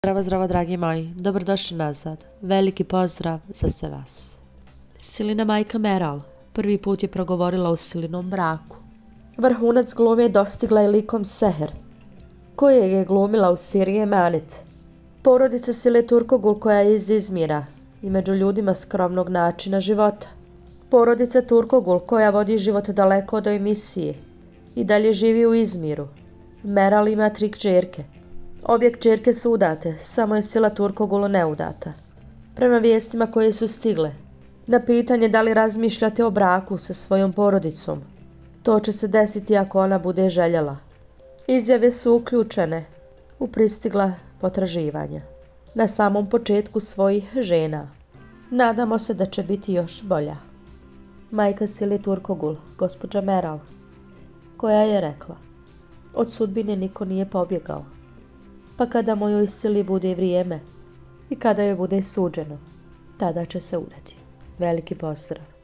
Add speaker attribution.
Speaker 1: Zdravo, zdravo, dragi moji. Dobrodošli nazad. Veliki pozdrav za sve vas. Silina majka Meral prvi put je progovorila o Silinom braku. Vrhunac glume dostigla je likom Seher, koje je glumila u seriji Emanet. Porodica Sile Turkogul koja je iz Izmira i među ljudima skromnog načina života. Porodica Turkogul koja vodi život daleko od emisije i dalje živi u Izmiru. Meral ima 3 kćerke. Obje kćerke su udate, samo je Sila Turkogul neudata. Prema vijestima koje su stigle, na pitanje da li razmišljate o braku sa svojom porodicom, to će se desiti ako ona bude željela. Izjave su uključene u pristigla potraživanja na samom početku svojih žena. Nadamo se da će biti još bolja. Majka Sile Turkogul, gospođa Meral, koja je rekla: od sudbine niko nije pobjegao, pa kada mojoj Sili bude vrijeme i kada joj bude suđeno, tada će se udati. Veliki pozdrav.